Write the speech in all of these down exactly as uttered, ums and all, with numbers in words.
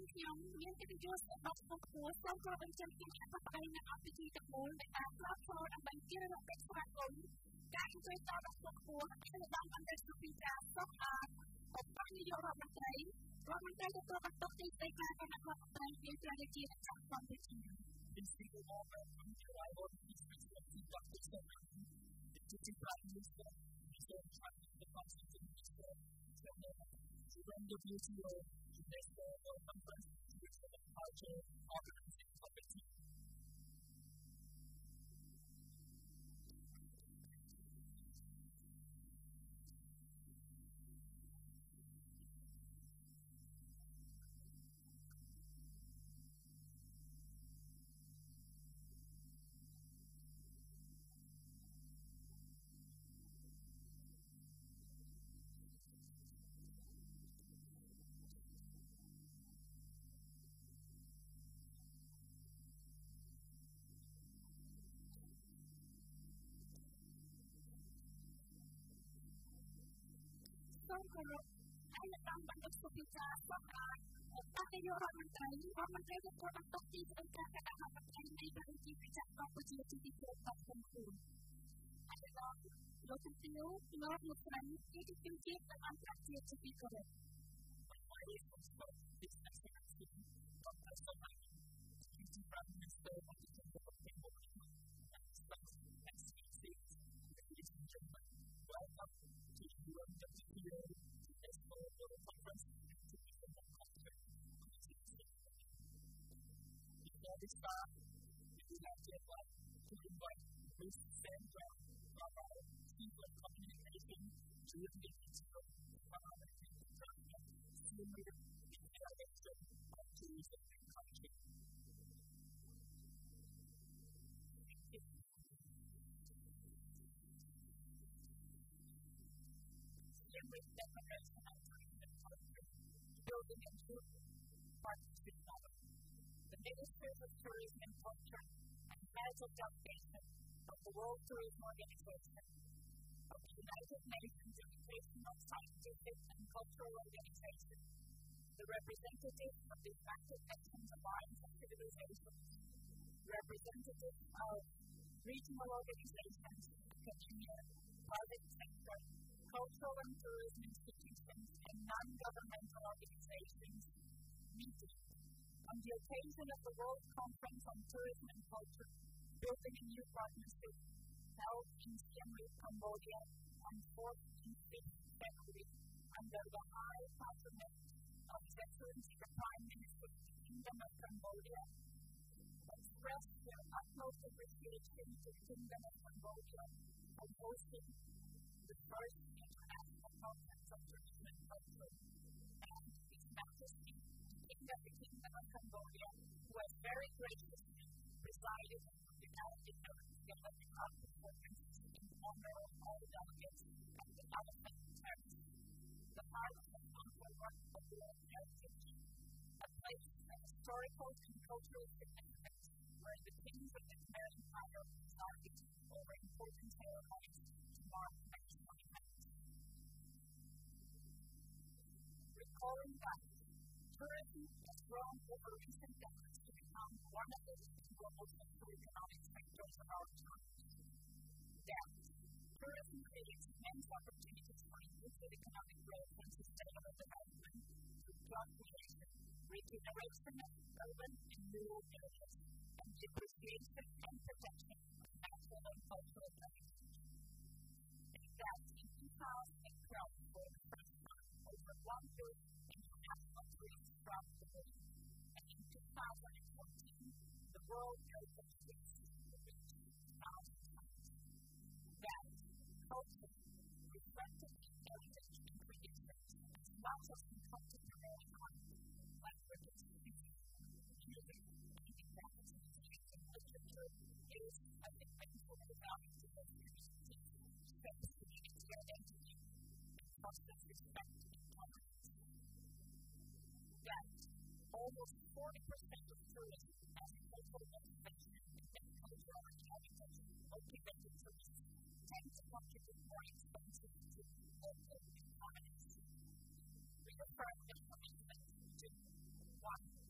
ខ្ញុំមានកិត្តិយសរបស់ក្នុងគួរសូមគោរពអញ្ជើញពីអធិបតីនៃអភិជាទាំងមូលដែលបានផ្ដល់ចូលដើម្បីជារំពេចស្វាគមន៍ការអញ្ជើញតរបស់ក្នុងគួរគឺបានបានទៅสู่ពីការសោកអាឧបនាយករដ្ឋមន្ត្រីរដ្ឋមន្ត្រីទទួលបន្ទុកទីស្តីការគណៈរដ្ឋមន្ត្រីមានព្រះរាជាណាចក្រកម្ពុជា This is the moment when you are on this presidency of the Siem. It is Prime Minister, Minister of China, the Constitution Minister, U N W T O, UNESCO World Conference, Tourism and Culture, Organizing Committee. Thong Khon, I am bound by the Sopita, Sackona, Alfredo, Armiñán, Alfredo, for the Tokis and Carvao, and neighboring Pérez, Cambodia, to be built by Thong Khon. I love local feel, love your friend, it is beauty and attractive to be correct. My name is this excellency, Doctor Sandra, Deputy Prime Minister of the Cambodia, and Spanish Excellency, ladies and gentlemen, welcome to the U N W T O UNESCO World Conference and Tourism and Culture. Before we start, we would like to invite to invite Miz Sandra, Carvao, Chief of Communication, to the U N W T O Siem Director of Tourism and Culture. Thank you. With declaration of tourism and culture, building a new partnership model. The Ministers of Tourism and Culture and Heads of Delegation of the World Tourism Organization, of the United Nations Educational, Scientific and Cultural Organization, the representatives of the United Nations Alliance of Civilizations, representatives of regional organizations, academia, private sector, cultural and tourism institutions, and non-governmental organizations meeting on the occasion of the World Conference on Tourism and Culture, building a new partnership held in Siem, Cambodia, on fourth and fifth February under the high patronage of His Excellency the Prime Minister of the Kingdom of Cambodia, expressed their utmost appreciation to the Kingdom of Cambodia for hosting the first International Conference on Tourism and Culture, and His Majesty, the King of the Kingdom of Cambodia, who has very graciously presided over the gathering of performances in honor of all delegates at the Elephant Terrace, the heart of Angkor of World Heritage, a place of historical and cultural significance where the kings of the Khmer Empire resided over important ceremonies to mark national events. Recalling that tourism has grown over recent decades to become one of the global socio-economic sectors of our times. Yet, tourism creates immense opportunities for inclusive economic growth and sustainable development through job creation, regeneration of urban and rural areas, and the appreciation and protection of natural and cultural heritage. In fact, in two thousand twelve, for the first time, over one billion international tourists traveled the world, and in two thousand fourteen, the World Heritage List reached one thousand sites. That culture, reflected in heritage and traditions, as much as in contemporary art, languages, music, music, and graphics, and literature, is an invaluable value to those communities, shapes community identity, and fosters respect and tolerance. Yet, almost forty percent of tourism as a cultural motivation and cultural and heritage motivated tourists tend to contribute more expensively to local economies. We affirm their commitment to one,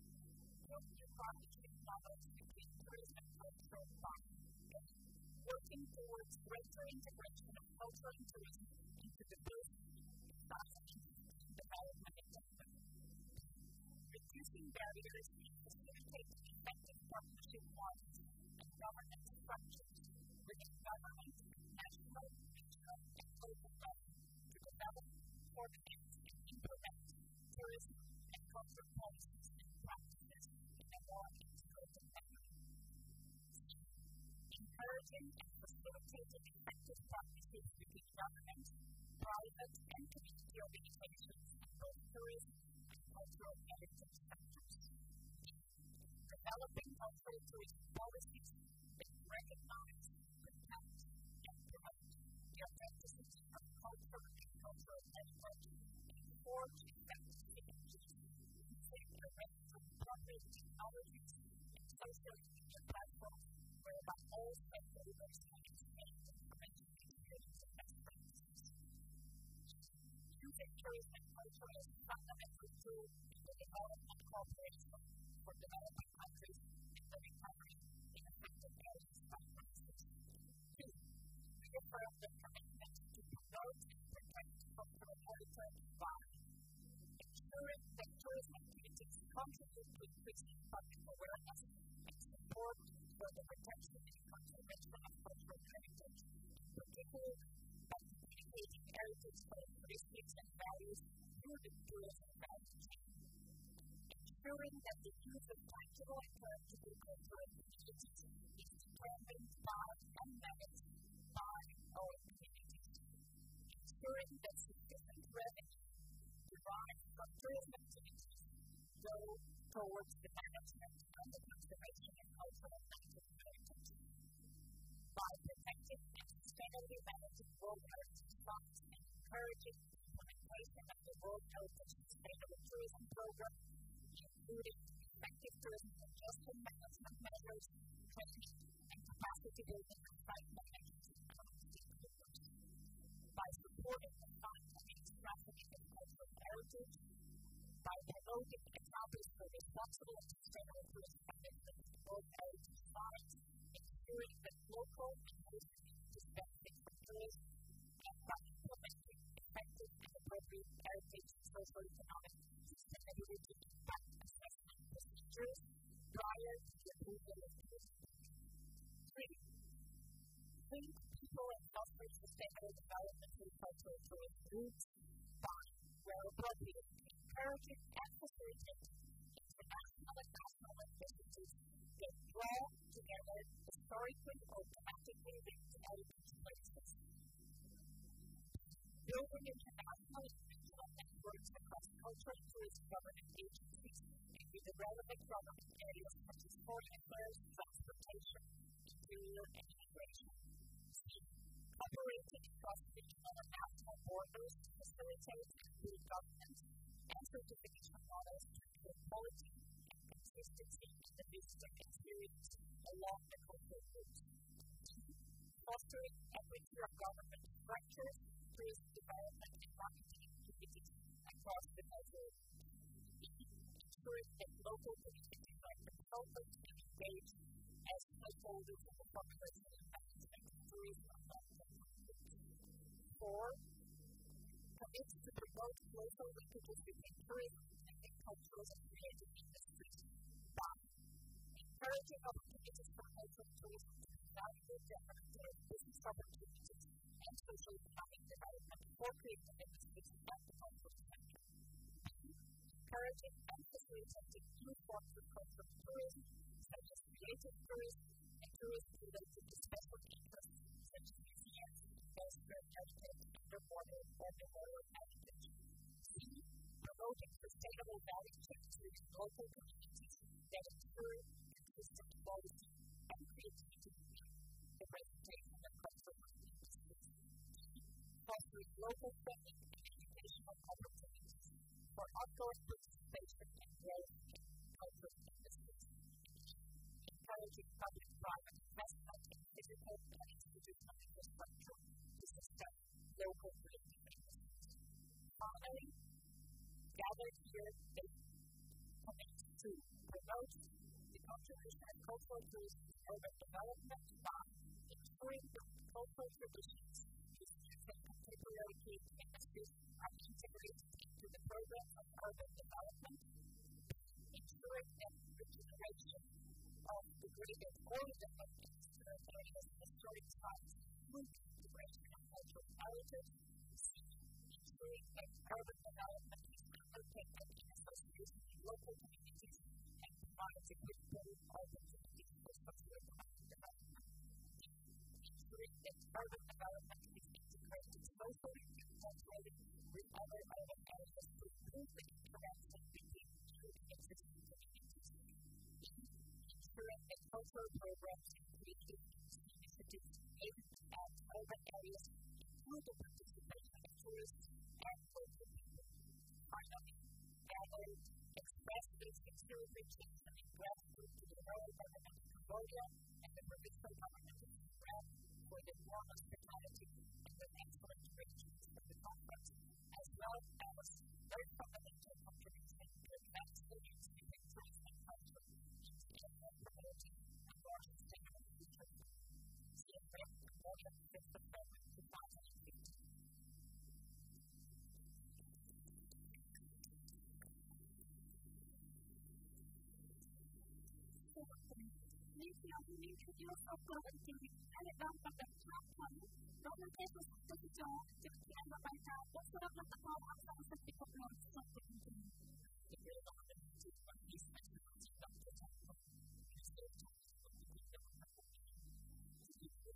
of new partnership models between tourism and cultural buying, working towards greater integration of culture and tourism into the business development agenda. Reducing barriers and facilitating effective partnership models and governance structures within government, national, regional, and local level to develop, coordinate, and implement tourism and cultural policies and practices in a more integrated manner. Encouraging and facilitating effective partnerships between government, private, and community organizations in both tourism and cultural heritage sectors. Developing cultural tourism policies that recognize, protect, and promote the authenticity of culture and cultural heritage and forge effective synergies using a range of appropriate technologies and social media platforms whereby all stakeholders can exchange information, experience, and best practices. Using tourism and culture as a fundamental tool in the development cooperation for developing countries and the recovery in affected areas of crisis. Two, reaffirm the commitment to promote and protect cultural heritage by ensuring that tourism activities contribute to increasing public awareness and support for the protection and conservation of cultural heritage, in particular by communicating heritage characteristics and values through the tourism value chain. Ensuring that the use of tangible and tangible cultural communities is determined by and managed by our communities. Ensuring that sufficient revenue derived from tourism activities go towards the management and the conservation of cultural heritage. By protecting and sustainably managing World Heritage Funds and encouraging the implementation of the World Heritage Sustainable Tourism Program, including effective tourism congestion management measures, training, and capacity building of site managers and other stakeholders. By supporting the fund and its trafficking of cultural heritage, by promoting examples for responsible and sustainable tourism management of World Heritage Sites, ensuring that local and host communities benefit from tourism, and by implementing effective and appropriate heritage and social-economic sustainability impact assessment procedures prior to the approval of tourism. Three, link people and foster sustainable development through cultural tourism routes by, where appropriate, encouraging and facilitating international and national initiatives that draw together historically or thematically linked heritage places. Building international and regional networks across cultural and tourism government agencies and with the relevant government areas such as foreign affairs, transportation, interior, and immigration. Cooperating across regional and national borders to facilitate and build governance and certification models to ensure quality and consistency in the visitor experience along the cultural routes. Fostering equity of government structures, tourism development, and marketing activities across the cultural routes. Ensuring that local communities are consulted and engaged as stakeholders in the formulation and management of tourism along the cultural routes. Four, commits to promote closer linkages between tourism and the cultural and creative industries by encouraging opportunities for cultural tourism to be valuable generative business opportunities and social economic development for creative industries and the cultural sector. Encouraging and facilitating new forms of cultural tourism, such as creative tourism and tourism related to special interests, such as museums, industrial heritage, underwater, underwater heritage. C. Promoting sustainable value chains within local communities that ensure consistent quality and creativity in the presentation of cultural industries. D. Fostering local funding and educational opportunities for ongoing participation and growth in cultural industries. Encouraging public-private investment in physical and institutional infrastructure to sustain local creative industries. Finally, gathered here, they commit to promote the contribution of cultural tourism to urban development by ensuring that cultural traditions, histories, and contemporary key industries are integrated into the programs of urban development, ensuring that the generation of degraded or developed industrial areas and historic sites through integration of cultural heritage, ensuring that urban development is undertaken in association with local communities and provides equitable opportunities for socio-economic development, ensuring that urban development is integrated socially and culturally with other urban areas to improve the interaction between two existing communities, ensuring that cultural programs and creative initiatives aimed at urban areas include the participation of tourists and local people. Finally, Taleb expressed its sincere appreciation and gratitude to the royal government of Cambodia and the provincial government of Siem for the warm hospitality and the excellent arrangements for the conference, as well as their fundamental contribution to advance the unity of tourism and culture in Siem promoting a more sustainable future. Siem, Cambodia, fifth of February two thousand fifteen. Please help me introduce our program to you. And it does not have time for you. Don't forget to take it on to the end of my time. What's the number of the phone? I'm going to set the couple of something to you. If you're not going to do what he's mentioned, it's not the time for you. You still talk to the people who are going to do it.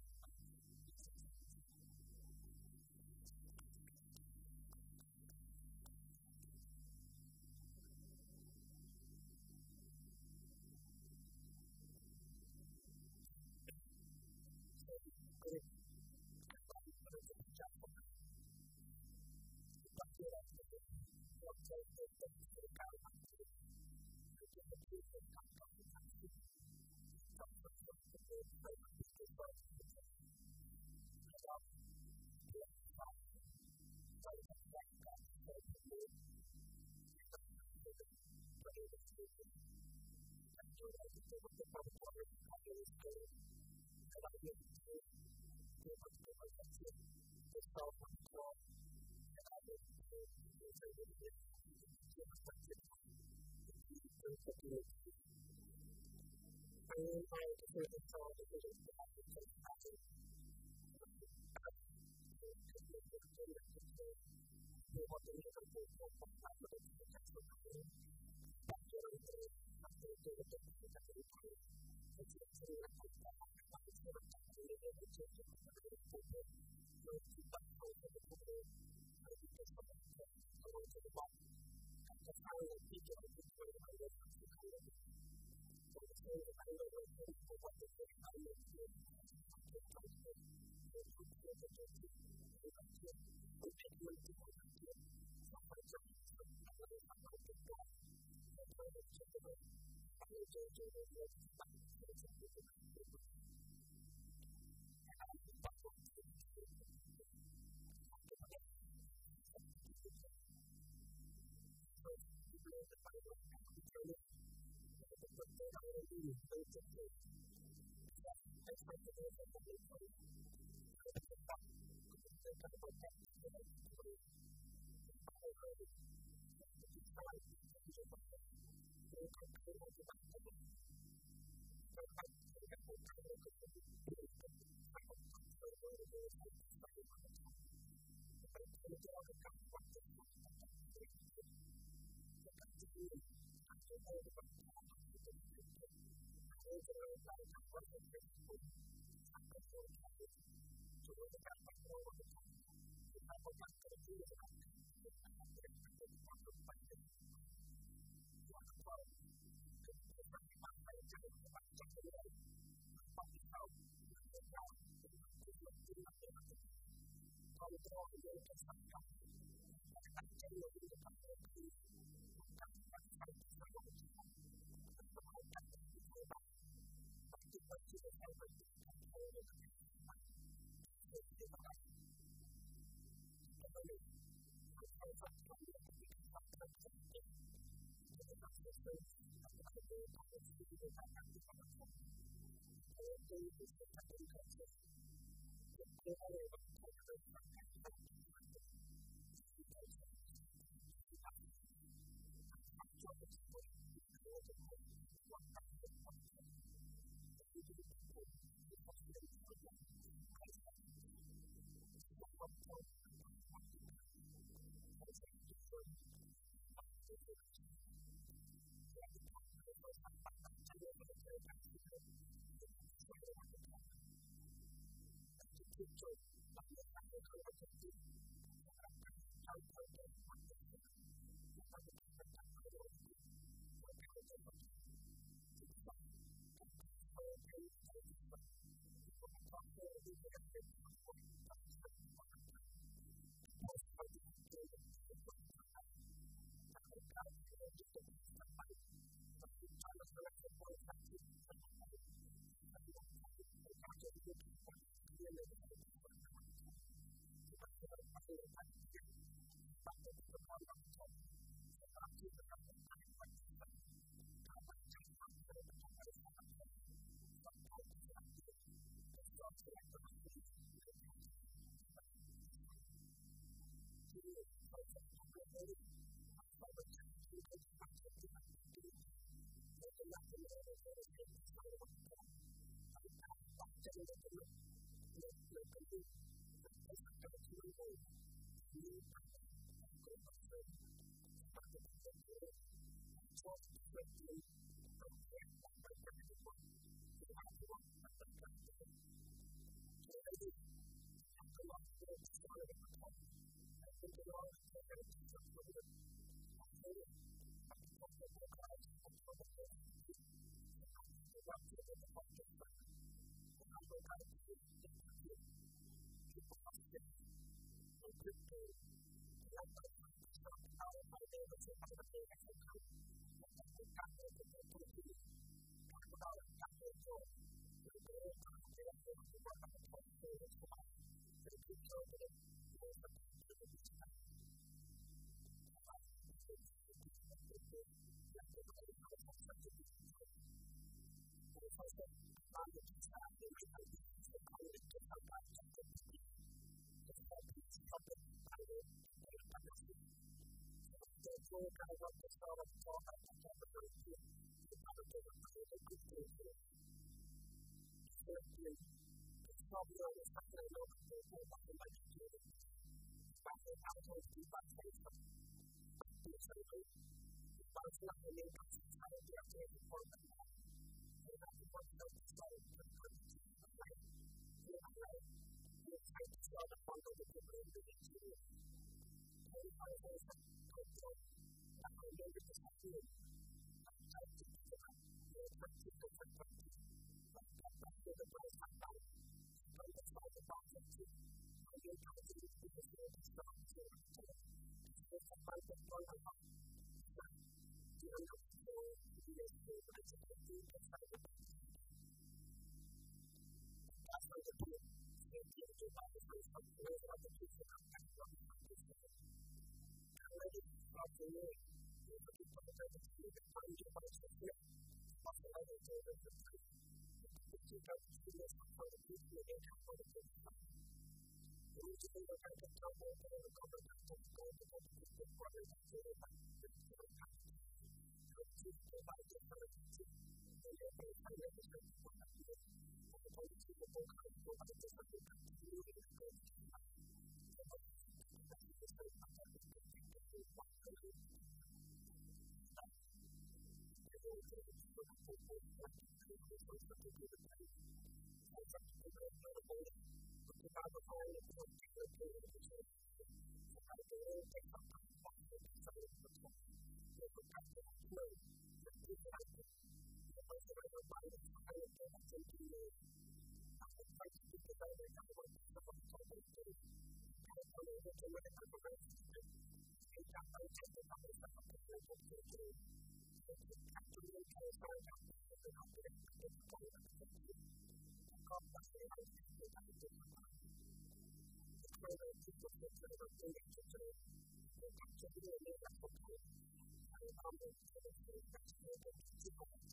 Thank you.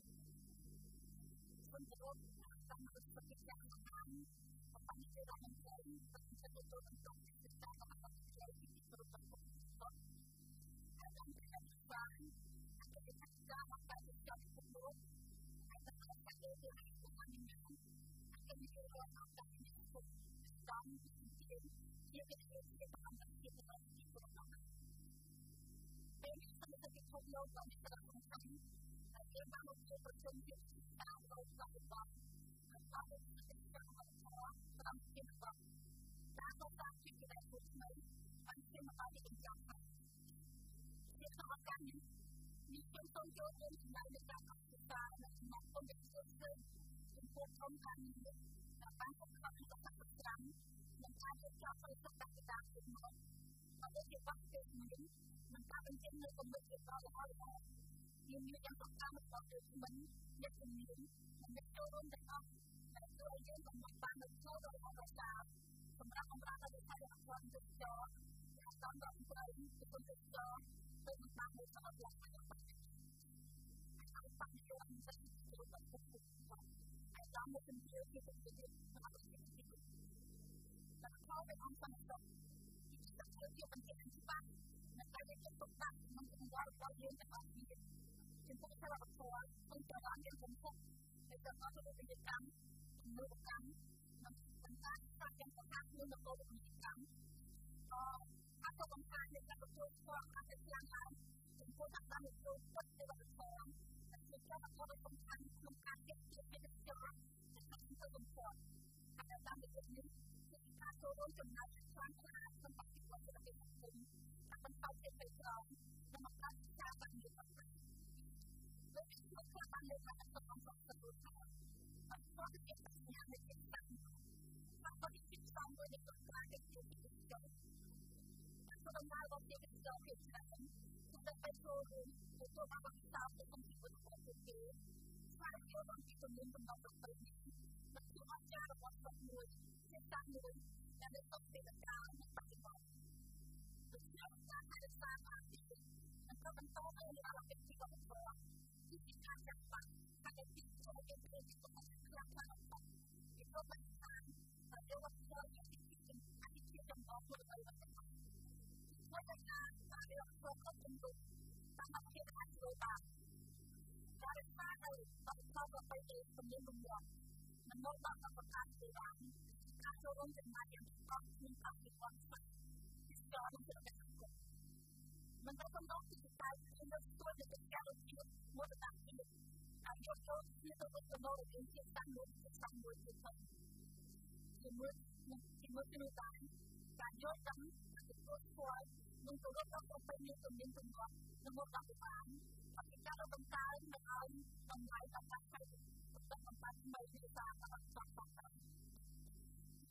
คนจะรู้การมาเป็นปฏิจจสมุปบาทของปัญญาเราเป็นคนเป็นจะเป็นตัวเป็นตัวเป็นสิ่งที่เราต้องใช้ที่เป็นตัวเป็นตัวต้องแต่ต้องเป็นการศึกษาอาจจะเป็นการศึกษาของการศึกษาที่เป็นตัวอาจจะเป็นการเรียนรู้ของการเรียนรู้อาจจะมีเรื่องของการเรียนรู้ต้องที่ที่เป็นเรื่องที่ต้องทำที่เป็นตัวที่ตัวต้องเป็นสิ่งที่ทุกโลกต้องมีการสำคัญแต่เรื่องบางเรื่องเป็นสิ่งที่ตามเราต้องต้องต้องเป็นสิ่งที่ต้องทำต้องที่ต้องการต้องการที่จะได้ผลไหมมันเป็นอะไรที่เป็นการทำที่สำคัญนี้มีคนต้องโยนเงินในการศึกษาในมองคนเป็นคนเป็นเป็นคนทำการนี้แต่บางคนเขาไม่ต้องการศึกษามันการศึกษาเป็นต้องการศึกษาเป็นหมดมันไม่ใช่ว่าเป็นเหมือนมันการเป็นเช่นนี้ก็ไม่ใช่ว่าเราเอายังมีอย่างต้องการมันก็เป็นเหมือนอย่างนี้มันไม่โดนแต่ก็แต่ตัวเองต้องมีความเป็นตัวเราของเราสำหรับของเราเราจะใช้ความเป็นตัวตอนเราไปเป็นคนเป็นตัวเป็นความเป็นตัวอย่างไรบ้างเอาความเป็นตัวมันจะเป็นตัวแบบควบคุมไอ้ตอนมันเป็นเรื่องที่เป็นเรื่องที่เราเป็นสิ่งที่แต่เขาเป็นองค์ประกอบที่จะเชื่อมโยงเป็นสิ่งที่บ้านมันไปในจุดต่างๆมันเป็นว่าเราเรียนจากความคิดจึงต้องใช้แบบตัวต้องเจอการเรียนรู้ในการว่าจะเป็นกิจกรรมมือกรรมมันเป็นการสร้างการสร้างมือกับตัวเป็นกิจกรรมก็ถ้าตัวบางท่านในการประชุมก็อาจจะเชื่อมถึงผู้ทำการประชุมก็จะแบบตัวแต่คือแค่แบบตัวเป็นสำคัญทำการเก็บเกี่ยวให้เป็นเจ้าจะทำให้ตัวเป็นตัวอาจจะตามในจุดนี้คือการตัวรู้จำนวนครั้งละมันต้องที่ควรจะเป็นสังคมถ้ามันเข้าใจไปเราจะมาการศึกษาแบบนี้ต่อไปและที่มันเพื่อการเรียนรู้จะต้องส่งเสริมมันก็จะเป็นแบบนี้ในจิตใจมันก็จะคิดซ้ำโดยในตัวการเรียนรู้ที่เป็นจบแต่ตัวเราเราเรียนจบเห็นฉะนั้นจะไปโชว์หรือตัวบางสาวจะต้องคิดว่าตัวเองใช่เดียวบางทีตัวนึงมันต้องไปนี้มันคือว่าจะเราสมมุติเช่นการเลยและในต้องเป็นการในปัจจุบันเป็นเรื่องการศึกษาอาชีพมันก็เป็นตัวเองเราเป็นที่ของตัวที่มีการจัดสรรการเป็นที่โชว์เป็นเรื่องที่ต้องเป็นเครื่องมือของที่ต้องเป็นการแต่เรียกว่าตัวอย่างที่เป็นอาชีพที่จำต้องตัวไปแบบนั้นว่าในงานการเรียนรู้ก็เป็นตัวสำหรับที่การโยธาการศึกษาเราต้องเข้าไปเองคนเดียวคนเดียวมันมองต่างกับการเรียนการโชว์ร่วมกันมาอย่างถูกต้องมีความเป็นความสวยที่สอนให้เราเป็นสังคมมันก็ต้องต้องที่การเรียนรู้ตัวจะเป็นการที่หมดต่างที่การโยธาที่ต้องเป็นตัวเองที่ตั้งมือที่ตั้งมือที่ตั้งที่มือที่มือที่มือการการโยธาการเป็นตัวสวยมันก็ต้องต้องไปมีตัวนี้ตัวนี้มันหมดต่างกันแต่ที่การเราต้องการมันเอาทำลายต่างๆให้ต้องทำไปไม่ได้ตามต่างๆ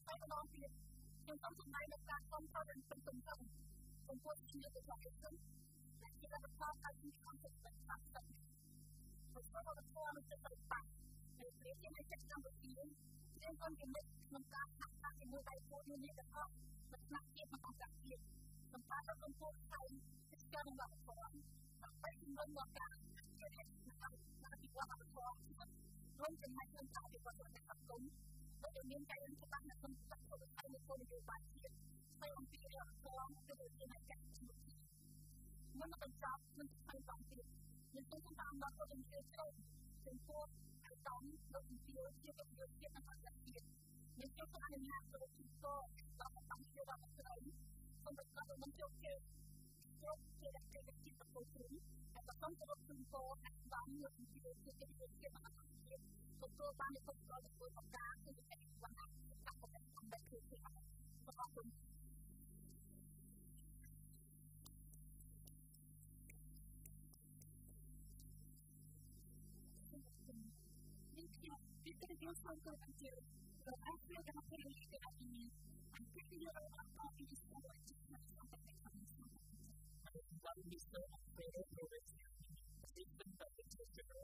ទៅដល់ទៀតខ្ញុំចង់ចំណាយលើការគ្រប់គ្រងនិងពេញទំនើបចំពោះជំនឿរបស់ខ្ញុំដែលជាលទ្ធផលដែលខ្ញុំចង់ជិតទៅតាមស្ដេចហើយស្ដេចរបស់ខ្ញុំនឹងចិត្តទៅបាក់ហើយព្រាជានៃចិត្តកម្ពុជាខ្ញុំអន់គំនិតក្នុងការហាក់ថាជាមួយដៃគូនានាទាំងអស់នៅថ្នាក់ជាតិនិងអន្តរជាតិសម្រាប់ទៅកំពុងថៃកិច្ចការរបស់ខ្ញុំដើម្បីជំរុញមកការជាអ្នកក្នុងការពិវត្តរបស់ខ្ញុំរួមចំណែកក្នុងការពិវត្តរបស់សង្គមដែលមានការយល់ច្បាស់នៅក្នុងសង្គមហើយនៅក្នុងនយោបាយជាតិស្វែងអំពីរដ្ឋធម៌ទៅជាអ្នកកាត់ជំនួយមុននឹងបញ្ចប់នឹងស្វែងរកទៀតយើងគួរតែអំណរគុណជាជ្រៅចំពោះអាយតំលោកជំទាវជាវិទ្យាជាតិនិងអន្តរជាតិយើងចូលទៅអនុញ្ញាតទៅទីកោដល់តាមជារដ្ឋស្រីសូមប្រកាសមិនជោគជ័យយកជារដ្ឋាភិបាលជាតិទៅជួយហើយក៏សូមគោរពជំទាវអាយតំលោកជំទាវជាវិទ្យាជាតិនិងអន្តរជាតិទទួលបាននូវផលប្រយោជន៍ពីការគឺវិទ្យាវណ្ណៈតាមប្រទេសកម្ពុជាជាអនុសូមអរគុណKita juga sangka kecil, berhasil dalam periode ini. Angkat dia apa ini semua cuma sampai ke kami semua. Baru bisa Alfredo Pérez, sistem dari sejarah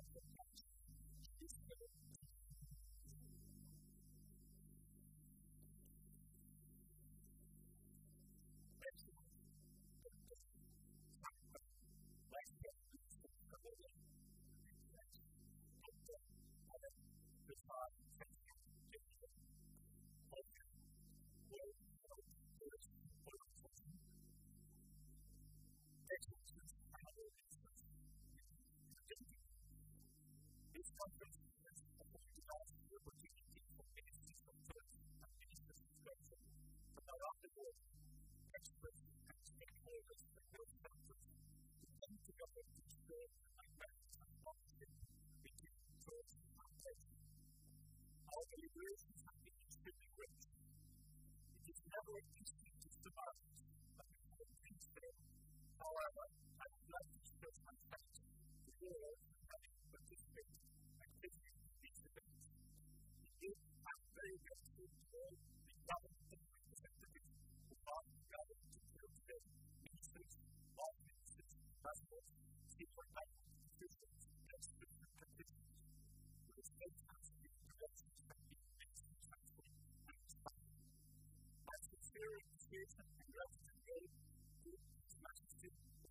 This conference is about the opportunity for ministers of church and ministers of scripture from around the world, experts and stakeholders from both countries to come together to share and practice and partnership between church and state. Our deliberations have been extremely rich. It is never easy to survive, but we have things there. However, I would like to express my thanks to you all for having participated and visited these events. Indeed, I am very grateful to all the government representatives who are gathered to share today, ministers, law ministers, pastors, senior government officials, experts and practitioners. The state has been directions have been successful and inspiring. My sincere appreciation and gratitude go to His Majesty,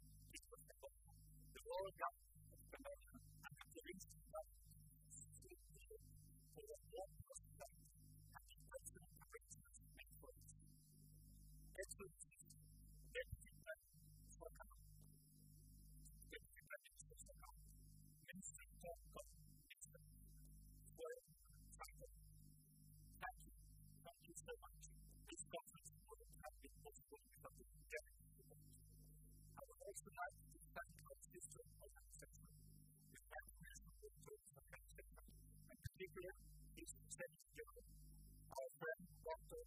the Royal Government of Cambodia, and the Provincial Government for the warm hospitality and the excellent arrangements made for us. Excellencies, Deputy Prime Minister Sackona, Deputy Prime Minister Sackona, Minister of Thong, Minister Phoeurng, Sandra. Thank you. Thank you so much. This conference would have been possible without the gathering support. I would also like to thank our sister organization, the Organization of Church Organization, and particularly its Secretary General, our friend Doctor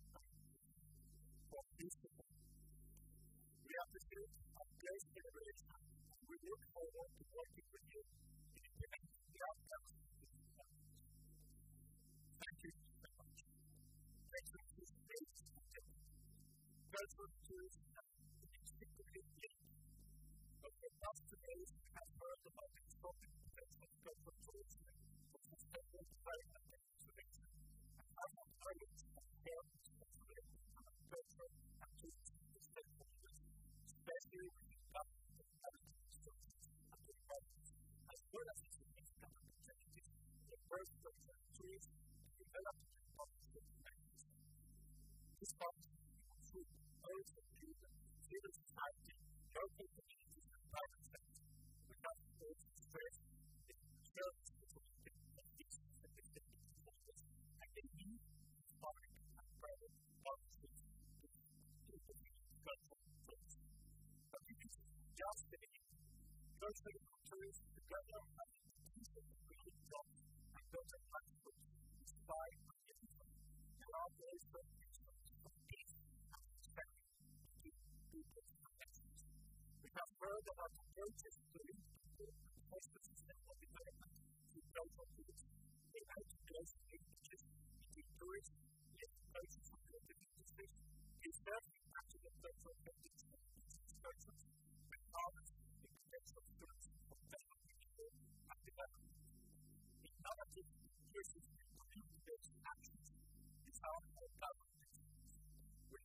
for his support. We appreciate our great collaboration and we look forward to working with you in implementing the outcomes of this conference. Thank you very much. Excellencies, ladies and gentlemen, cultural tourism has been instinctively linked. Over the past two days, we have heard about the extraordinary potential of cultural tourism for sustainable development and conservation, and how our colleagues have failed to consolidate our cultural and tourism stakeholders, especially within government and government structures and the governments, as well as the significant opportunities for both culture and tourism to develop new partnership mechanisms. This partnership includes those of civil society, local communities, and private sector, which have also stressed the service between these specific stakeholders and the need for public and private partnerships to promote cultural tourism. But it is just the beginning. Cultural tourism together has the potential to create jobs and better livelihoods inspired by everyone. There are ways to of peace and respect between people's connections. We have heard about approaches to link people and foster sustainable development through cultural tourism. They help to close linkages between tourism, local cultures and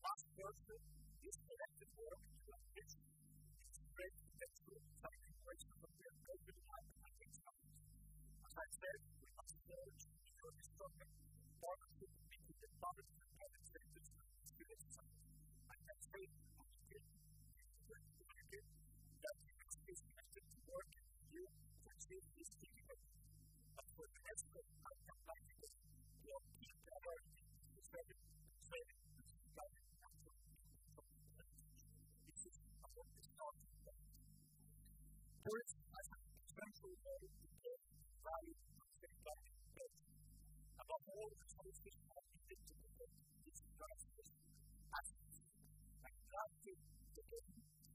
last person is connected work to a pitch. It's great to get through some information from the appropriate time and things happen. As I said, we must search for the stronger partnership between the public and private sectors and the civil society. I can say, on the tip, that we must be connected to work and review to achieve this difficult. But for the rest of our practical, we will keep priority to study, training, and supplying natural people. This is about the starting point. Tourism has an essential role to play in value and safeguarding health. Above all, the choices are needed to protect these crises. I'm glad to reiterate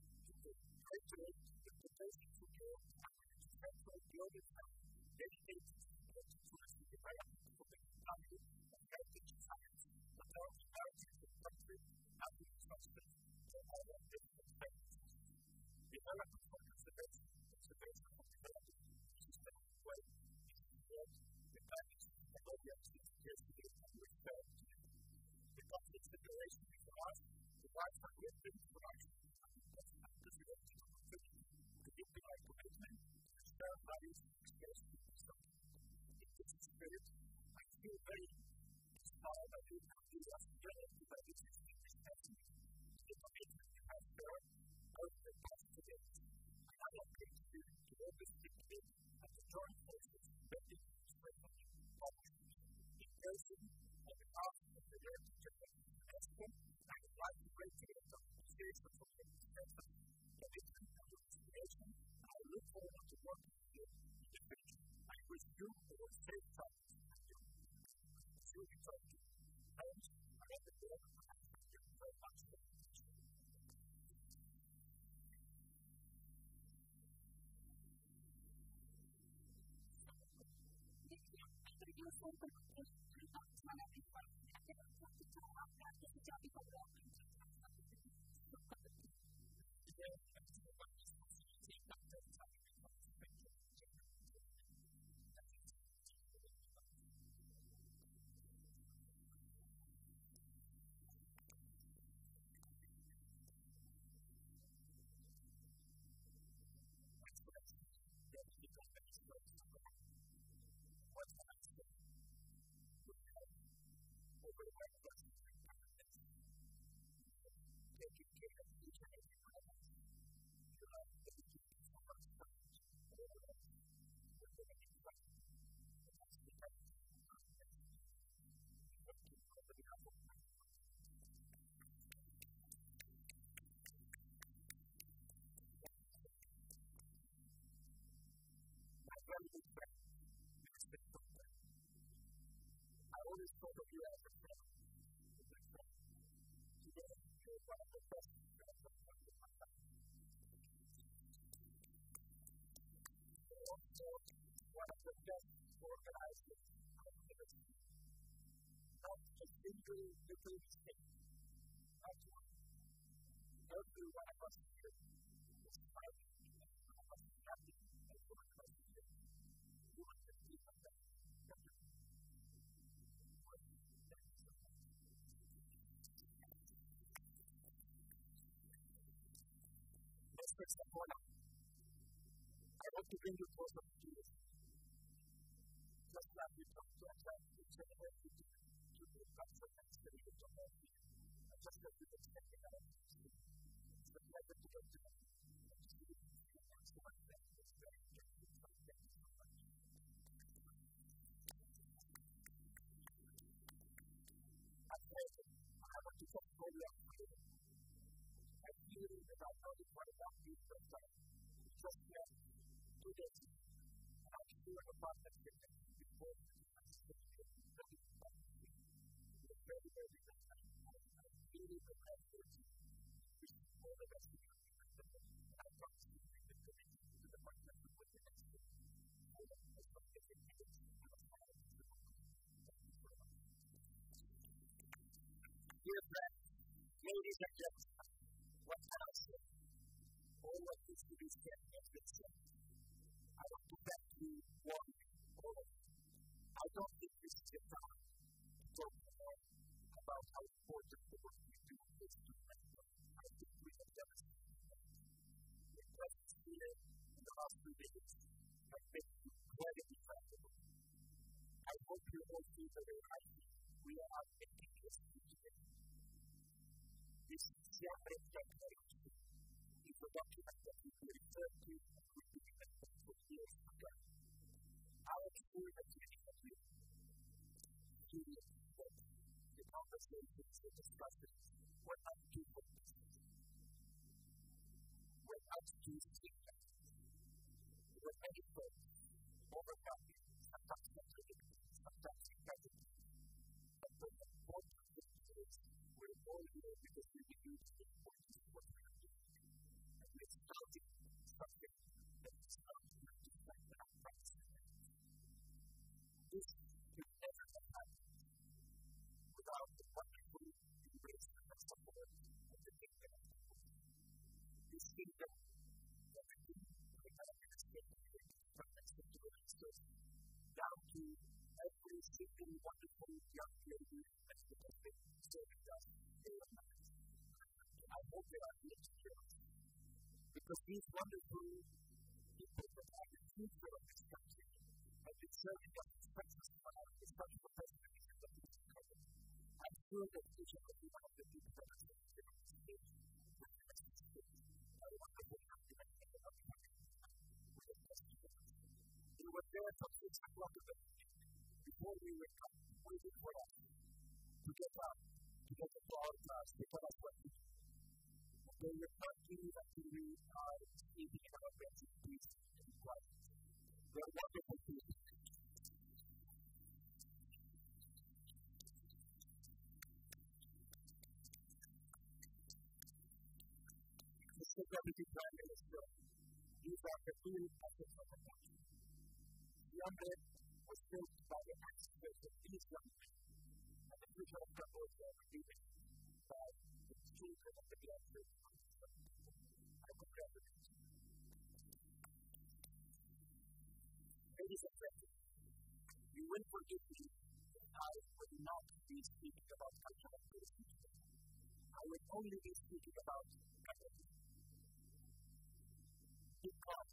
the proposal to build a central global fund dedicated to supporting tourism development for the value of heritage science, but also heritage of country and infrastructure for other different sectors. Development for conservation, conservation for development, sustainable way, is support the values of Cambodia since years ago and refer to it. The conflict situation is for us, provides a great business production and unprecedented opportunity to give the right commitment to share values and express infrastructure. In this spirit, I feel very inspired by you and you as well to by this distinguished testimony to the commitment you have shared over the past two days. And I am grateful to always be clear at the joint forces ready to express partnerships in person on behalf of the Heritage of UNESCO. I would like to reiterate the appreciation for the expression, commitment, and your inspiration, and I look forward to working with you in the future. I wish you all safe travels and you will return to homes around the world, and I thank you very much for your attention. I always thought of you as a friend. Today, you're one of the best friends of my life. You're also one of the best organizers I've ever seen. Not a single little mistake. Not one. Every one of us here is fighting and one of us is happy and one of us is here. You are the people that Mister Sackona, I want to bring you closer to Jesus. Just like we talked to ourselves, we said every day to the culture and spirit of our people. And just as we were expecting our people, it's a pleasure to get to know you and to see you and so much that is very interesting. So thank you so much. Alfredo, I want to talk to you Alfredo. I feel that I know this one about you for a time. We just met two days ago. And I'm sure the partnership that you before you and still you very partnership. You're very, very good. I really would like to wish you all the best of your life. And I promise you we will commit to the partnership with the next year. I hope as long as it is, I will follow you to the Thank you so much. Dear friends, ladies and gentlemen, what can I say? All what is to be said has been said. I want to thank you warmly, all of you. I don't think this is the time to talk more about how important the work we do is is to remember. I think we have demonstrated that. The presence here in the last few days has been incredibly valuable. I hope you all feel the way I feel. We are making this today. This Siem declaration is a document that we will refer to and will be remembered for years to come. Our experience is that we feel that the conversations, the discussions were not too focused. Were not too significant. There were many folks overcoming, sometimes contradicting, sometimes competitive. But the important thing is we're all here because we believe in the importance of what we are doing. And we're starting something that is not going to stand our practice. This could never have happened without the wonderful embracement and support of the kingdom of Cambodia. This kingdom that we do the American state from Mexico to the Ministers down to every single wonderful young lady that has been serving us day and night. I hope they are here to hear us. Because these wonderful people that are the future of this country have been serving us in such a style, in such a professionalism that we can cover. I'm sure that each and every one of the people that are serving here on this stage will be assisted by a wonderful document that they are having with the president. We were there from six o'clock in the evening before we were waiting for us to get up, to get the flower class, to tell us what to do. They will not leave until we are eating in our beds in peace and quiet. They are wonderful people. Mister Deputy Prime Minister, these are the real assets of the country. Siem was built by the ancestors of these young men, and the future of Cambodia will be built by the children of the graduates. I congratulate you. Ladies and gentlemen, you will forgive me if I will not be speaking about cultural tourism today. I will only be speaking about Cambodia. Because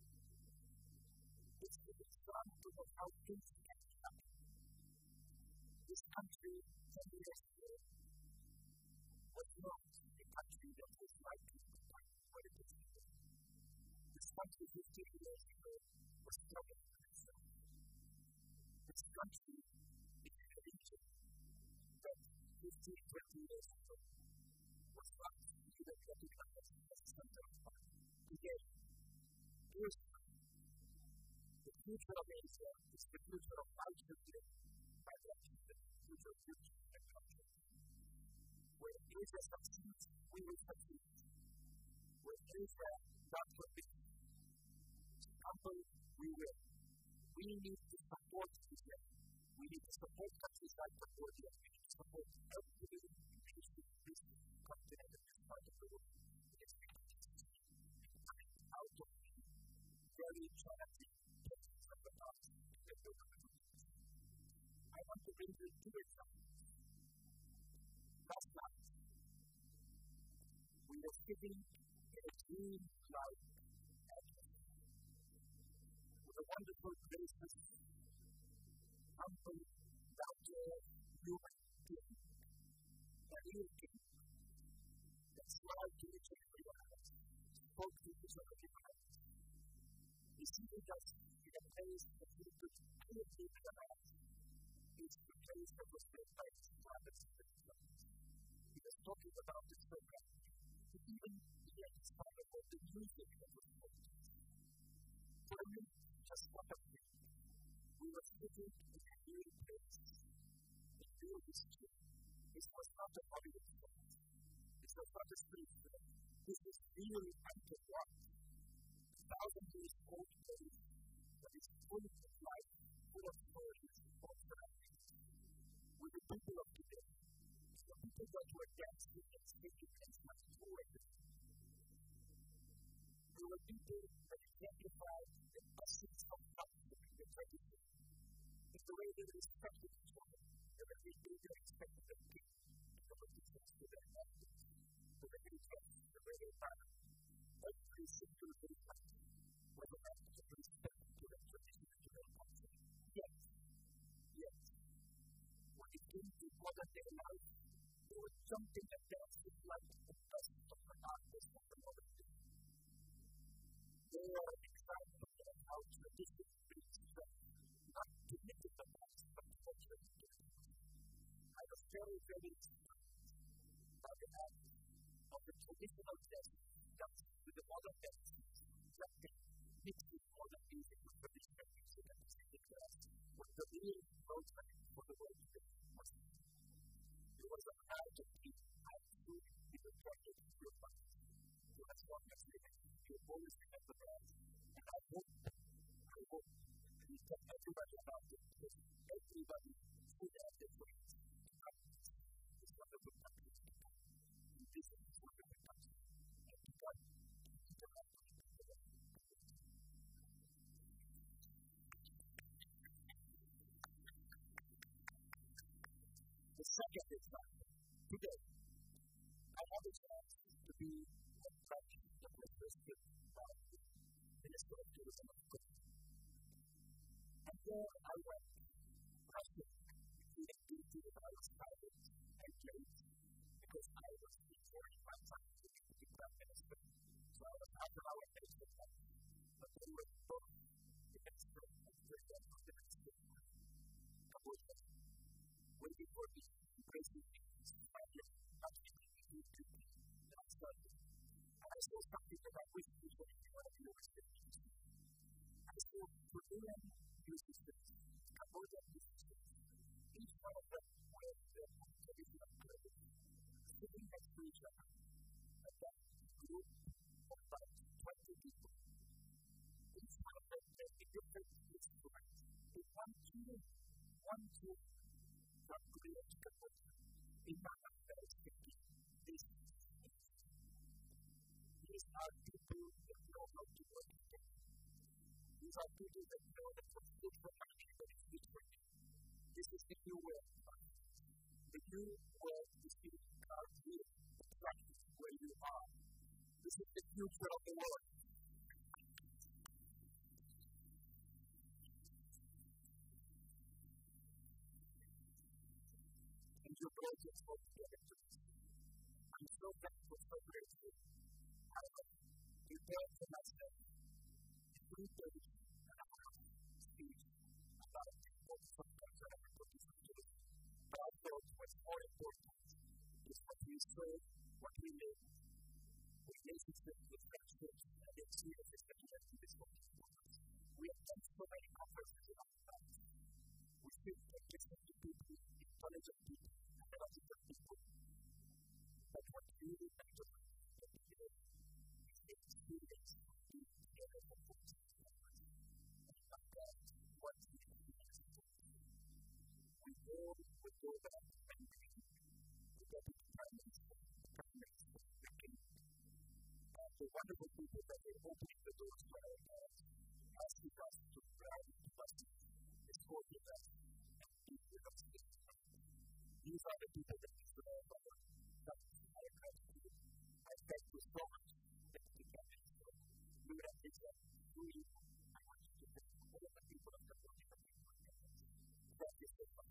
it's the example of how things can happen. This country, ten years ago, was not a country that was likely to become what it is today. This country, fifteen years ago, was struggling with itself. This country is a region that fifteen, twenty years ago was not even recognized as a center of power. Today, here's the future of Asia is the future of our children, by the future of future and culture. Where Asia succeeds, we will succeed. Where Asia not forbidden, humble, we will. We need to support Asia. We need to support countries like Cambodia. We need to support every nation in this continent and this part of the world. It is out of the very challenging places of the past that we are doing. I want to bring you two examples. Last night, we were sitting in a dream-like atmosphere with a wonderful, gracious, humble, down-to-earth human being, a real king that smiled to each and every one of us, spoke to each and every one of us. He seated us in a place that we could clearly realize is the place that was built by his fathers and his brothers. He was talking about this program. He even began to talk about the music that was played. For me, just one of them, we were sitting in a real place, in real history. This was not a Hollywood film. This was not a street film. This is real underground. Thousand years old place that is full of life, full of stories, full of surroundings. With the people of today, the people that were dancing and speaking and much more. There were people that exemplified the essence of life, the tradition. It's the way they respected each other, the way they respected the people, and the way they respected their families. single movement was an act of respect to the traditions of their culture. Yet, yet, when it came to modern day life, there was something that danced like the best of the artists of the modern day. They are an example of how tradition brings strength, not to limit the past, but to culture. I was very, very inspired by the act of the traditional dress dance with the modern dance, something mixed with modern music with traditional music at the same class, was the real roadmap for the world today. It was a proud of being absolutely independent of your past. So as long as we you always remember that. And I hope, I hope we tell everybody about it because everybody should have their friends to practice this wonderful country. And this is this wonderful country. And to God, to God, to God. The second example, today, I have a chance to be a practice that was listed by the Minister of Tourism of Khon. And there I went, rushing, feeling guilty that I was tired and late, because I was enjoying my time with the Deputy Prime Minister. So I was half an hour late for that. But they were both the Minister and the President of the Minister of Cambodia, waiting for me, embracing me, smiling, touching me, and to me. That's Sunday. And I saw something that I wish you would be one of your experiences. I saw Phoeurng musicians, Cambodian musicians, each one of them wearing their own traditional clothing, sitting next to each other, and that group of about twenty people. Each one of them playing a different instrument, a one tune, one tune from Korea to Cambodia, in Nana Pérez thinking, this is These are people that know how to work together. These are people that know that what's good for my neighbor is good for me. This is the new way of life. The new way is being carved here, practice where you are. This is the future of the world. And your projects work together too. I'm so thankful, so grateful. I have prepared for myself a three days and a half speech about the importance of culture and importance of tourism. But I thought what's more important is what we serve, what we live, relationships with friendships, and the experiences that we have in this country. We have done so many conferences in our lives. We speak and listen to people, intelligent people, and knowledgeable people. But what really matters is that we live experience of being together for forty years. And not that what we experience is we all would go back and be the Deputy Prime Minister, the Prime Minister, the King, and the wonderful people that are opening the doors for our lives, asking us to drive into justice, escorting us, and be with us in this time. These are the people that deserve our thanks and our gratitude. I thank you so much. We would have this one. We I want you to thank all of the people of the world for being with us. Thank you so much.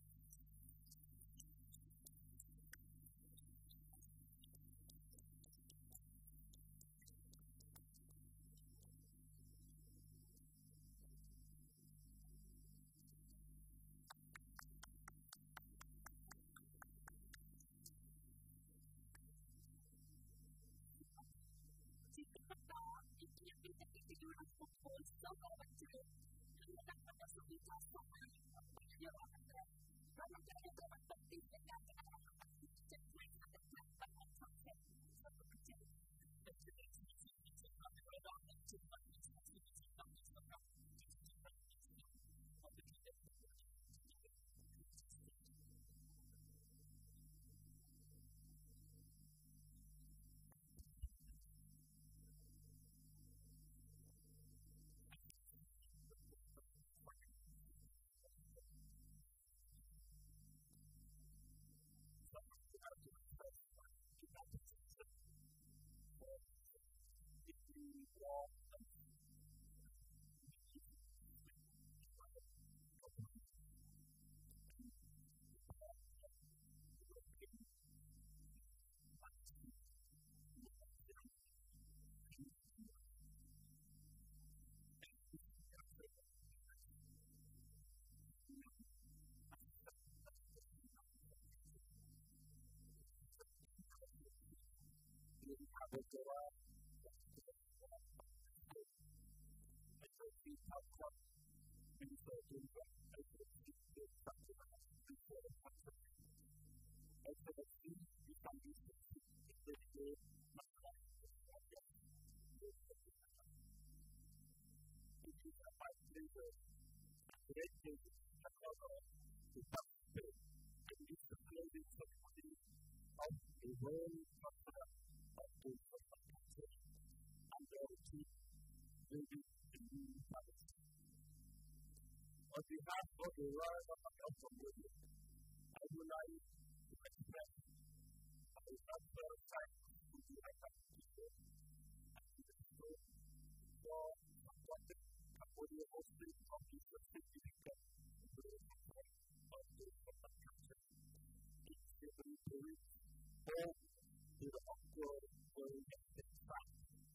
So go back to it. And then that's what that's what we talk about. You're on the track. I'm not going to go back to things that that's what I don't know. Just like at the time, but I'm talking. So we continue. But to make some things that come right on and to my next one, to make some things that come right on and to my next one. What the people that are working together. Khon, I don't see how Khon means that in the I don't see the Sackona before the concept. I said that these become these things in the day, not like the object. It is a my pleasure, a great pleasure, a honor to participate in this closing ceremony of the World Conference of the World Council under the chief building in New Palace. On behalf of the Royal Government of Cambodia, I would like to express my heartfelt thanks to the Armiñán and UNESCO for supporting Cambodia hosting of this significant World Conference of the World Council in February home to the Encore World Heritage Site.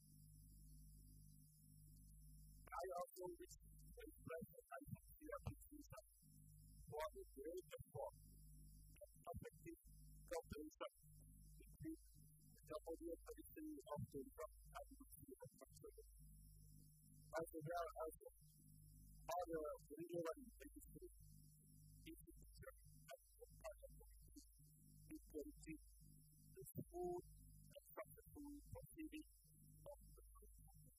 I also wish to express my sincere appreciation for the great effort and effective cooperation between the Cambodia Ministry of Tourism and the Ministry of Culture, as well as other relevant ministries, institutions, and partner committees, including the smooth and successful proceeding of the Conference.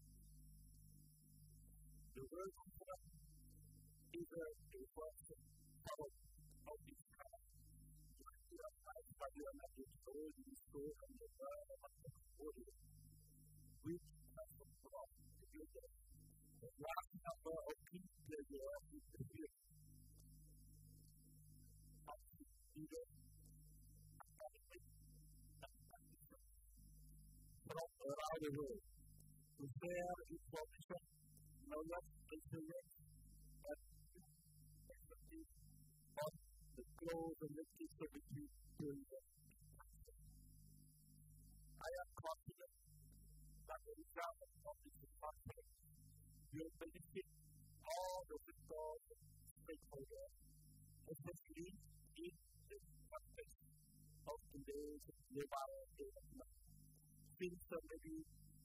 The World Conference is a first cover of this kind, recognized by the UNESCO and the World Cambodia, which has brought together a large number of key players in the field, leaders, academics, and practitioners from around the world to share information, knowledge, experience, and expertise on the close and activity during the conference. I am confident that the result of this conference will benefit all the victors and stakeholders, especially in the context of today's global development. Since already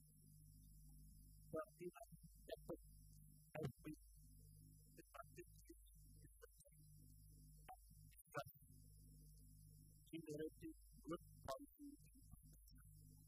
the event effort has been effectively discussed and discussed, generating good policy and practices.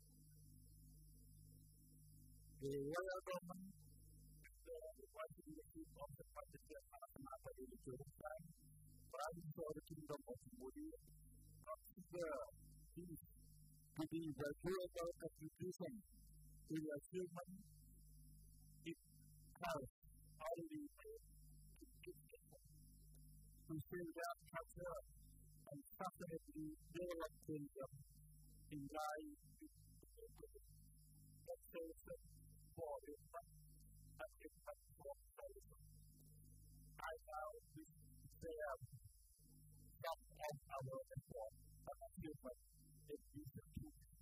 The royal government and the responsibility of the particular Sackona in the Rifai, private for the Kingdom of Cambodia, consider these to be the valuable contribution to the achievement it has already made in its effort to safeguard culture and sustainably develop tourism in line with the global expectation for impact and impact for tourism. I now wish to share some of our efforts and achievements in this activity.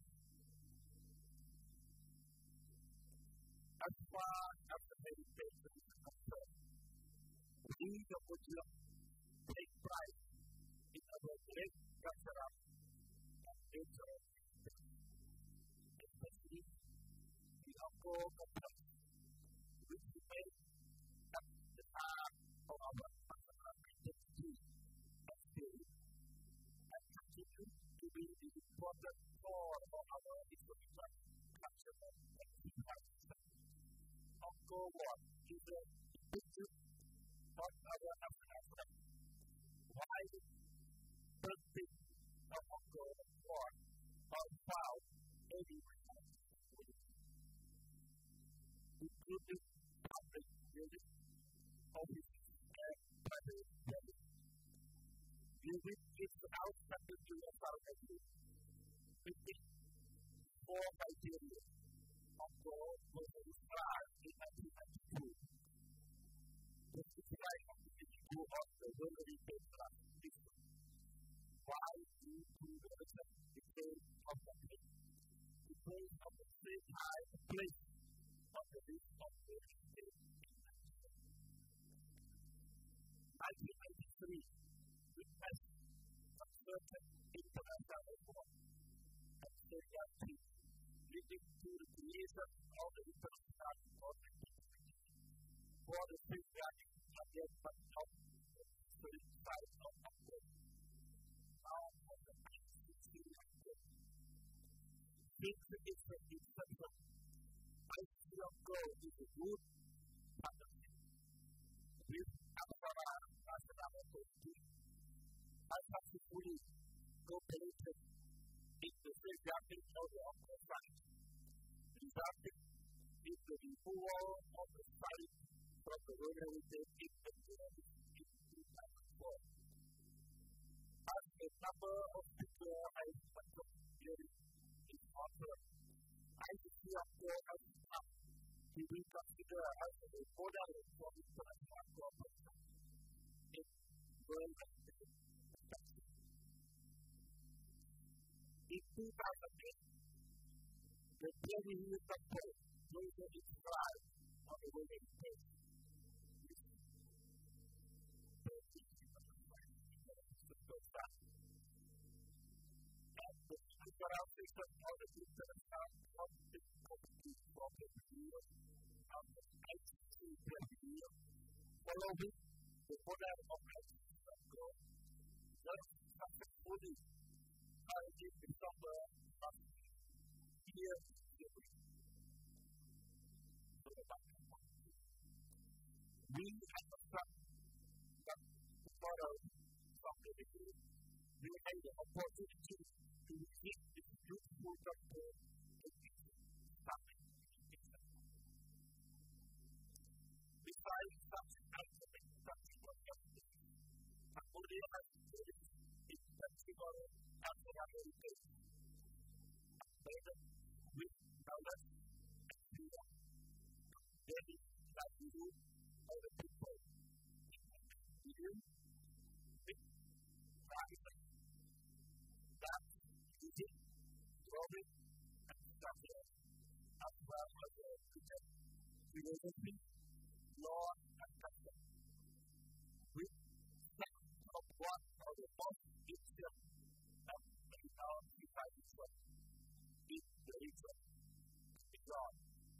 As far as the heritage is concerned, we Cambodia take pride in our great cultural and cultural heritage, especially the Angkor complex, which remains at the heart of our national identity and spirit, and continues to be the important core of our historical, cultural, and civilization. Angkor Wat is a picture of our national flag. While the birthplace of Angkor Wat are found everywhere, including public buildings, offices, and private buildings. Music is outstanding to the South Asia, fitting four criteria. Angkor was described in nineteen ninety-two. The described of the issue of the World Heritage Trust district. Why due to the recent decay of the place? Because of the same high place of the list of the heritage in nineteen ninety-three, witnessed some certain international reform and safeguard treaties leading to the creation of the international community for the safeguarding against of the historic site of Cambodia. Now, for the nineteen sixty since its inception, I C O is a good partnership with Alfredo National Authority. I successfully cooperated in the safeguarding of the Angkor site, resulting in the removal of the site from the regulated inventory in two thousand four. As a number of people have mentioned during this conference, I C O has come to be considered as a model for international cooperation in world activity. In two thousand eight, the Phoeurng temple closed its flag on the Golden Gate. And the cultural system of the international conflict committee for the year of the I C C year, following the model of I C C was successfully in December last year. We understand that the model from the beginning, we had the opportunity to visit this beautiful temple in its starting education. Besides such iconic practical activities, Cambodia has included its practical cultural heritage, embedded with knowledge and freedom, daily livelihood of the people. Video, with private, dance, music, drawing, and sculpture, as well as the religion, philosophy, law, and custom. With some of one of the most ancient and renowned civilizations in the region, beyond.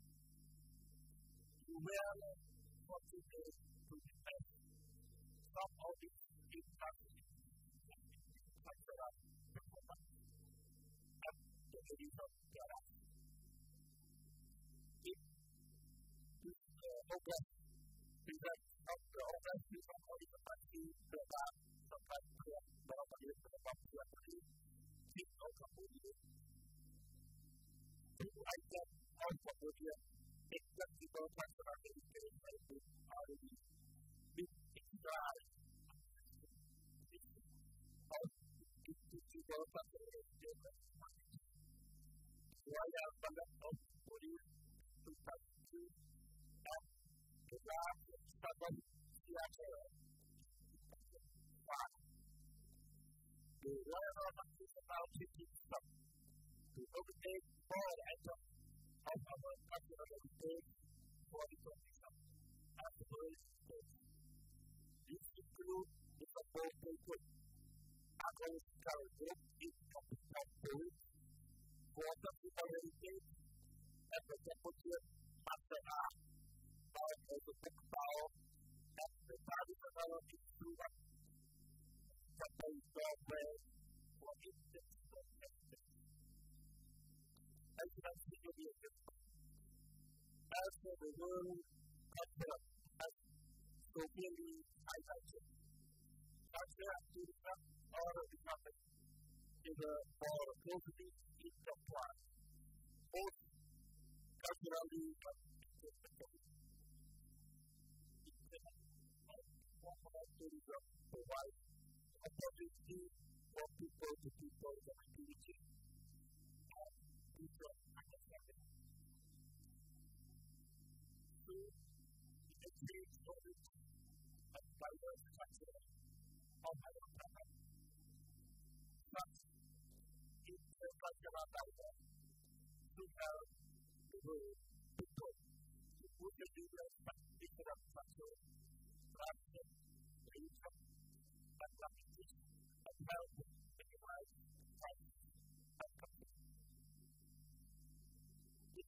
You will continue to defend some of its international cultural performance and the religious balance. In this uh, August, event of the August Freedom of University program, sometimes called the Cambodia, King of Cambodia, to item of Cambodia, accessible cultural heritage heritage already with Israel of accessible cultural heritage. Royal Palace of Cambodia two thousand two and the last seven theater five. The Royal Palace is about fifteen steps to nominate all items of our cultural heritage for the commission as the first stage. This includes the support paper, Agos Carvao in Capital Pérez for cultural heritage, and the Cambodian Sackona, part of the Carvao, and the traditional instrument, Japanese software for intentional testing. As you can see in the agenda, as for the world culture has so clearly highlighted, culture and tourism are becoming either more closely intertwined, both culturally and economically. Informal tourism provides opportunity for people to people connectivity and mutual understanding. So, the exchange knowledge and diverse culture of our planet. Such intercultural dialogue to help the world people to put the leaders and different culture, tradition, religion, and languages, and help minimize violence and conflict.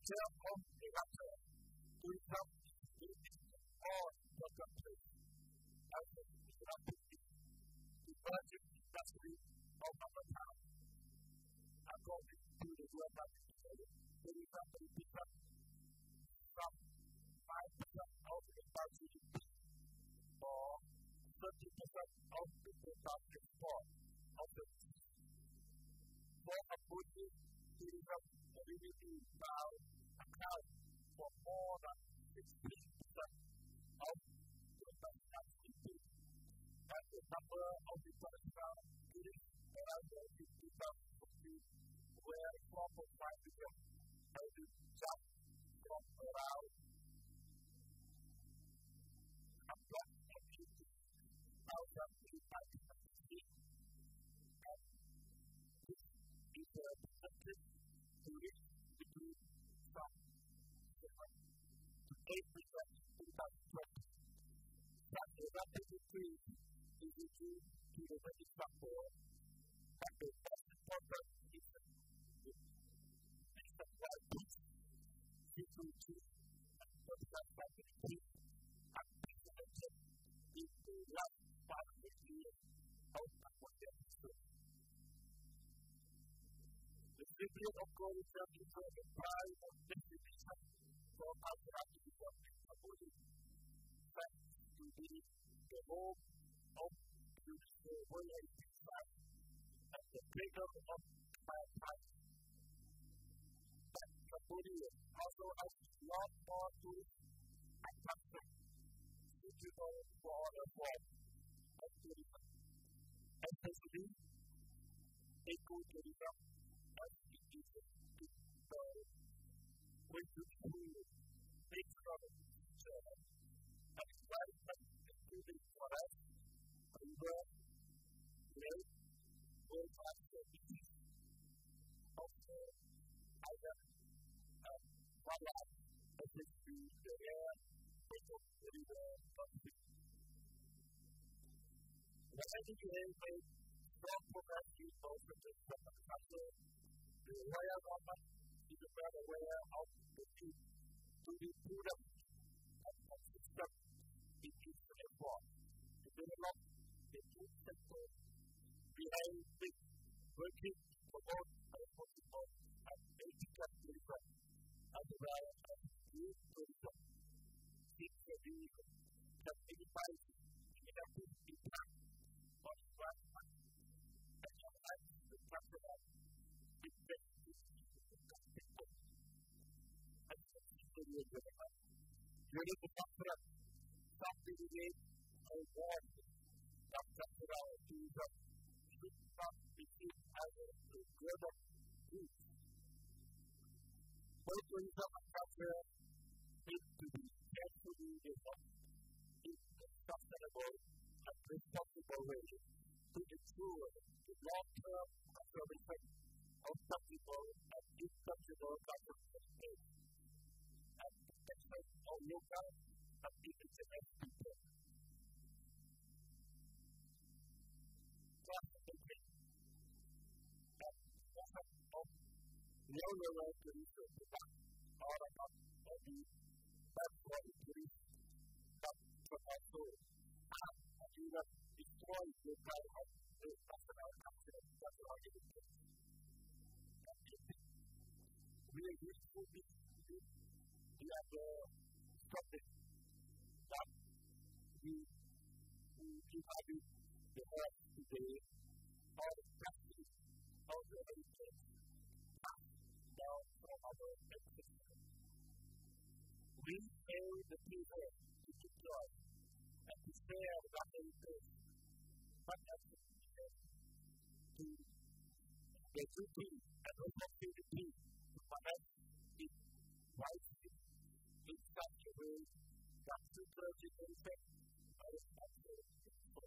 term of elector, tourism is all the country as an economic emerging industry of our town. According to the U N W T O, tourism represents from five percent of the G D P or thirty percent of the total export of the country. For Cambodia, tourism revenue now accounts for more than sixteen percent of the national G D P, and the number of international tourists around the two thousand fourteen were four point five million, and it jumped from around approximately two thousand three hundred fifty, and this is a percentage to reach between from seven to eight percent in twenty twenty. Such a rapid increase is due to the many factors, but the most important is the nationwide peace, security, and social stability, unprecedented in the last five hundred years of Cambodian history. The spirit of tourism is the pride of destination for cultural tourism in Cambodia, thanks to being the home of UNESCO World Heritage Site and the cradle of maritime. But Cambodia also has a lot more tourist attractions suitable for the form of tourism, especially eco-tourism as it is the way to improve natural features and environment, including forest, river, lake, world-class beaches of the island, and wildlife, especially the rare Phoeurng river conflict. The N D A made strong progress in both the infrastructure. The royal government is well aware of the need to be prudent and consistent in its effort to develop the food sector behind it, working to promote responsible and ethical tourism as well as youth tourism. Since the deal can minimize negative impact on environment and enhance the cultural identity of people. As a history development, during the conference, some delegate award some cultural tourism should not be seen as a global good. Both tourism and culture need to be carefully developed in a sustainable and responsible way to ensure the long-term conservation of tangible and intangible cultural heritage and protection of local and indigenous people. Classification and promotion of low-level tourism products are not only bad for the tourists, but can also harm and even destroy local and national cultural heritage. We are useful to we are the subject that we evaluate the earth today or the practice of the heritage passed down from our ancestors. We pay the people to secure and to share that heritage, but as to the duty and responsibility to manage it wisely in such a way that future generations are responsible for.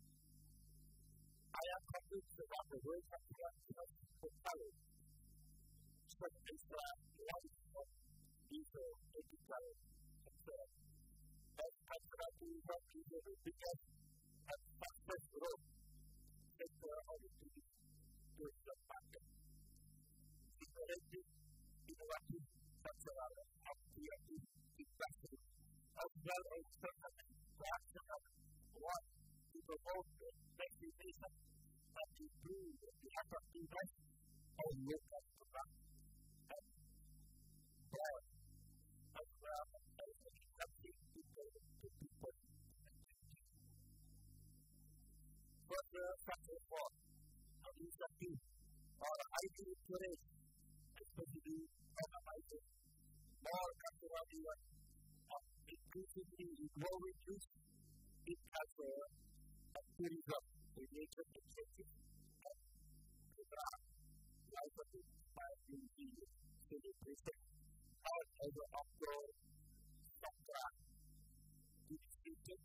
I am convinced that the world has has the courage to extract life from these ethical concerns. As cultural tourism is the biggest and fastest growth sector of the tourism market. Encouraging innovative cultural activity capacity, as well as certain rational one to promote the vaccination and improve the attractiveness of local products and brand, as well as attracting people to people. Further, such as one, an initiative or ideal tourism, especially organizing more cultural events and increasingly growing use in culture and tourism related to churches and program livelihood by the celebration all over outdoor Sandra to the future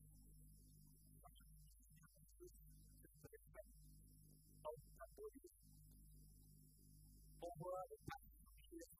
of Cambodia. Over the past few years,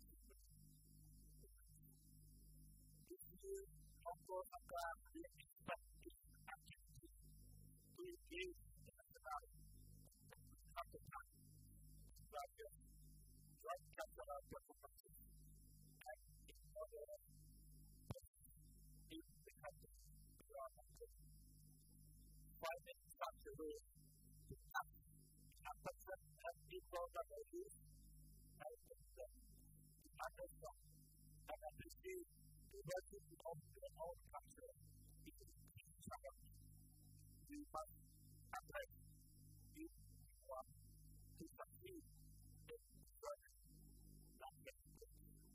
this year, outdoor Sandra will expect its activity to engage in national after time, such as joint cultural performances and in other places in the country beyond Cambodia. Finding such a way to touch attention and people that are used and them to understand and appreciate the virtue of their own culture in each other. We must address this one to succeed in learning that language.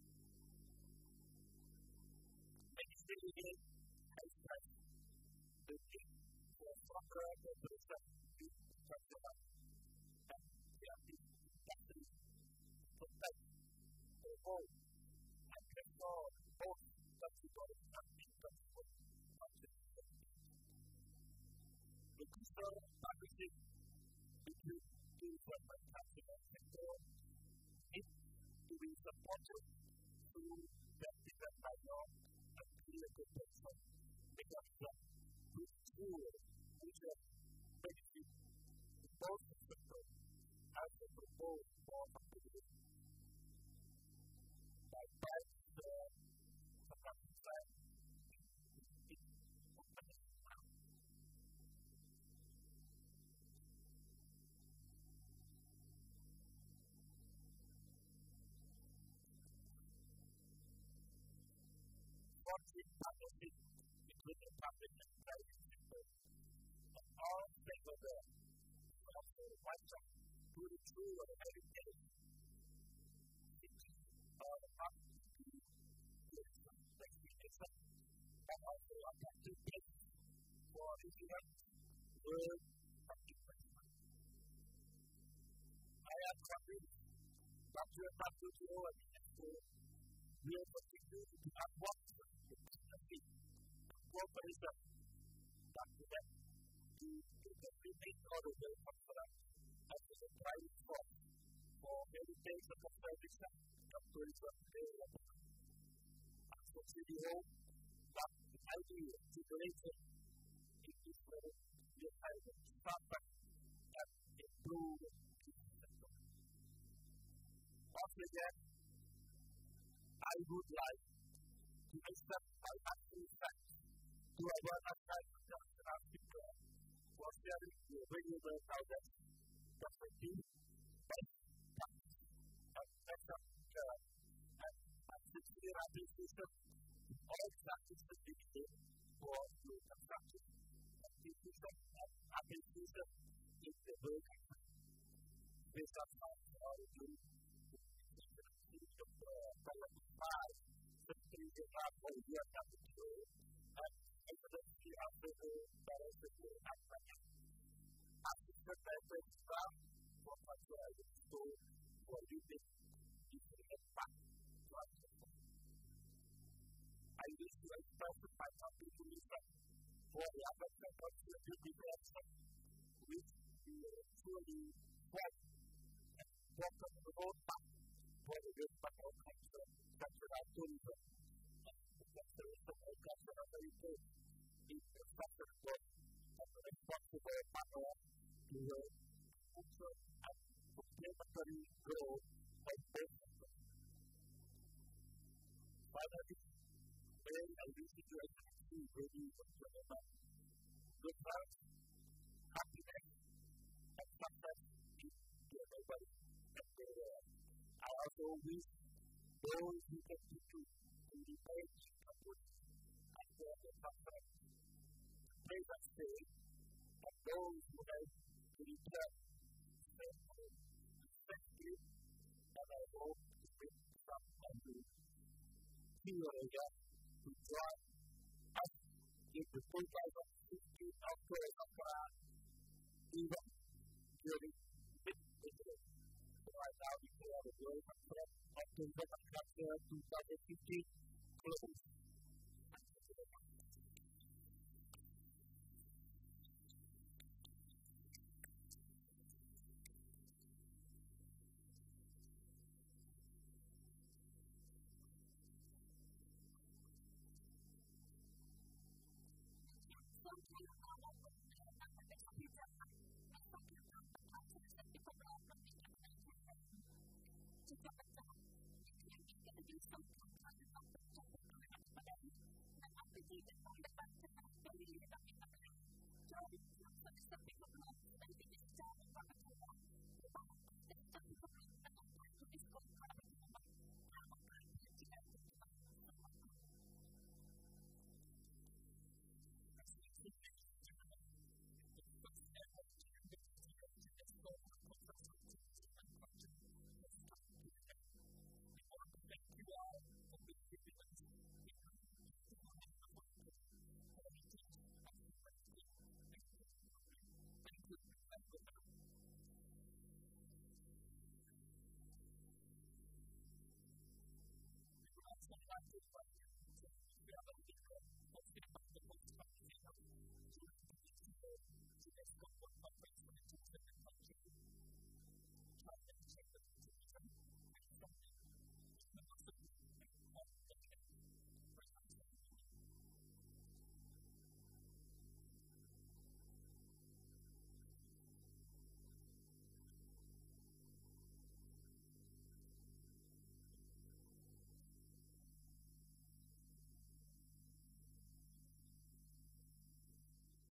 Ministry again has stressed the need for stronger cooperation with cultural and creative industries to protect, promote, and restore both cultural and intangible contributions. The crucial partnership between tourism and cultural sector needs to be supported through practical dialogue and clear cooperation mechanism to ensure mutual benefit to both sectors as they propose more competitive. By buying the supply side in competitive ground. Fostering partnership between the public and private sectors and all stakeholders is also vital to ensure heritage cities are up to tourism destination and also attractive places for residents, work, and investment. I am convinced that W W T O and UNESCO will continue to advance the partnership and cooperation that prevent the developing global conference as a driving force for heritage conservation and tourism development. I sincerely hope that the idea generated in this forum will help to sharpen and improve this sector. Once again, I would like to extend my heartfelt thanks to our assigned national speaker for sharing the renewable project perspective, best practice, and better care, and my sincere appreciation to all practice dedicated for the construction, execution, and appreciation in the work of special thanks to all of you. Five, Secretary General for U N W T O and Excellency Alfredo, Pérez, and Armiñán. Assistant Director General for Cultural UNESCO for leading this impact to our sector. I wish to express my appreciation for the advancement of the development which we truly want and welcome the roadmap for the development of culture, cultural tourism, and the conservation of cultural heritage in the sector work and the responsible manner to the culture and complementary growth of both sectors. finally, when I visit you, I can see really whatever good health, happiness, and success to everybody. And uh, I also wish those who continue to remain in Cambodia after the success, praise and stay, and those who have to return safely, safely, and I hope to bring some of you here again to join us in the two thousand fifteen October event during mid-April. So I now declare the World Conference of Tourism and Culture twenty fifteen closed. Thank you very much. Thank you.